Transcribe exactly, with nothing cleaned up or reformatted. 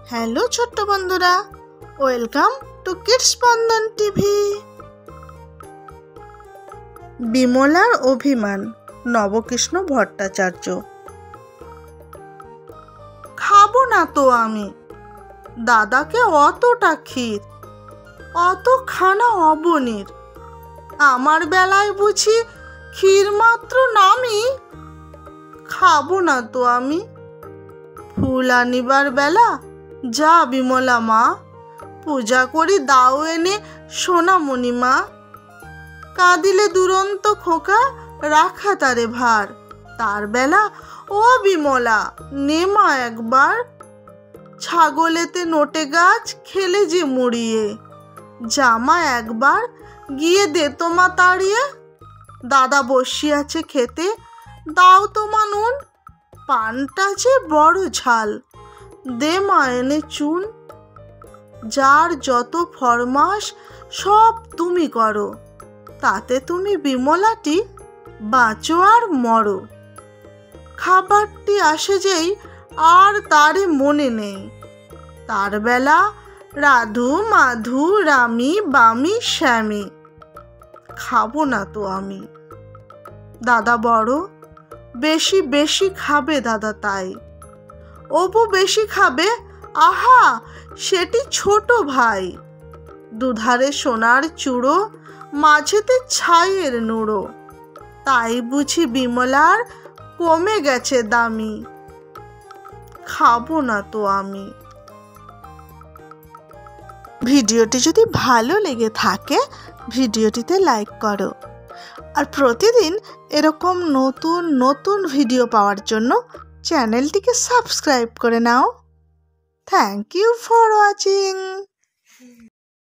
Hello ছোট্ট বন্ধুরা, welcome to kids Spandan TV. বিমলার অভিমান, নবকৃষ্ণ ভট্টাচার্য। খাবো না তো আমি, দাদাকে অতটা ক্ষীর, অত খানা অবনীর, আমার বেলায় বুঝি ক্ষীর মাত্র নামি। খাবো না তো আমি। ফুল আনিবার বেলা যা বিমলা মা, পূজা করি দাও এনে সোনামণি মা। কাঁদিলে দুরন্ত খোকা রাখা তারে ভার, তার বেলা ও বিমলা নেমা একবার। ছাগলেতে নোটে গাছ খেলে যে মুড়িয়ে, জামা একবার গিয়ে দে তোমা তাড়িয়ে। দাদা বসিয়াছে খেতে, দাও তোমা নুন, পানটা যে বড় ঝাল, দে মা এনে চুন। যার যত ফরমাস সব তুমি করো, তাতে তুমি বিমলাটি বাঁচো আর মরো। খাবারটি আসে যেই আর তারে মনে নেই, তার বেলা রাধু মাধু রামি বামি শ্যামি। খাবো না তো আমি। দাদা বড়, বেশি বেশি খাবে দাদা তাই। অপু বেশি খাবে, আহা সেটি ছোট ভাই। দুধারে সোনার চূড়ো, মাঝেতে ছাইয়ের নুড়ো, তাই বুঝি বিমলার কমে গেছে দামি। খাবো না তো আমি। ভিডিওটি যদি ভালো লেগে থাকে ভিডিওটিতে লাইক করো, আর প্রতিদিন এরকম নতুন নতুন ভিডিও পাওয়ার জন্য চ্যানেলটিকে সাবস্ক্রাইব করে নাও। Thank you for watching.